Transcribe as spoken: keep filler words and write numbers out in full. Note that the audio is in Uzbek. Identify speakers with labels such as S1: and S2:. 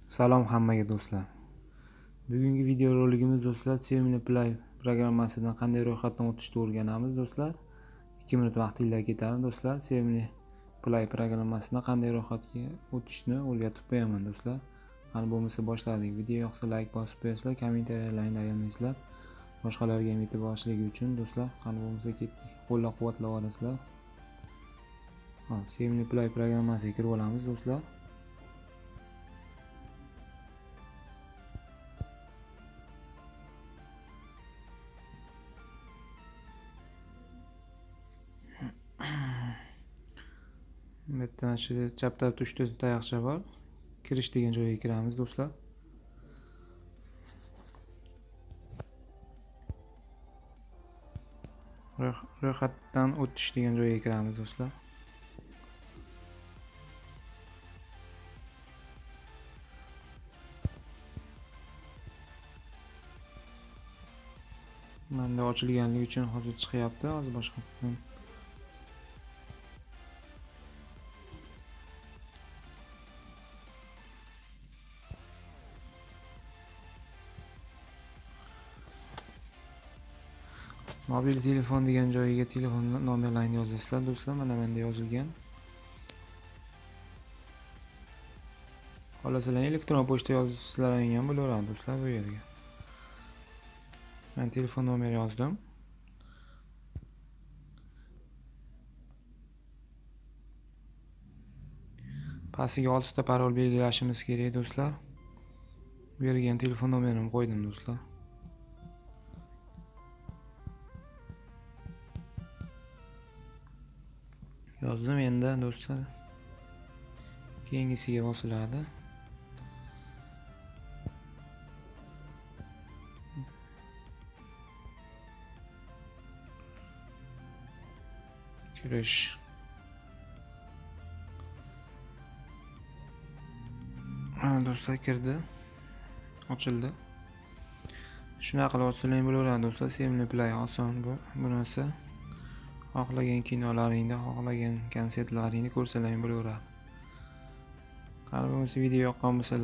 S1: Salom hammaga do'stlar. Bugungi video roligimiz do'stlar Sevimli Play programmasidan qanday ro'yxatdan o'tishni o'rganamiz do'stlar. ikki minut vaqtingizlar ketadi do'stlar. Sevimli Play programmasidan qanday ro'yxatga o'tishni o'rgatib qo'yaman do'stlar. Qani bo'lmasa boshladik. Video yoqsa like bosib qo'yasizlar, kommentariyalarni ayamaysizlar. Boshqalarga ham yetib borishligi uchun do'stlar. Qani bo'lmasa ketdik. Qo'llab-quvvatlab olasizlar. Hop, Sevimli Play programmasiga kirib olamiz do'stlar. Bu yerda shu chap tarafda uchta tayoqcha bor. Kirish degan joyga kiramiz do'stlar. Ro'yxatdan o'tish degan joyga kiramiz do'stlar. Menda ochilganligi uchun hozir chiqyapti, hozir boshqa. Mobil telefon degan joyiga telefon nomerlarini yozasizlar do'stlar. Mana menda yozilgan. Xohlasalar elektron pochta yozishlaring ham bo'laveradi do'stlar bu yerga. Men telefon nomer yozdim. Pastiga olti ta parol belgilashimiz kerak do'stlar. Bu yerga ham telefon nomerimni qo'ydim do'stlar. Yozdim endi do'stlar. Keyingisiga bosiladi. Kirish. Mana do'stlar kirdi. Ochildi. Shunaqa qilib ochsalaring bo'laveradi do'stlar. Sevimli Play oson bu. Bunisi xohlagan kinolaringni, xohlagan konsertlaringni ko'rsalaring bo'laveradi. Qani bo'lmasa video yoqqan bo'lsa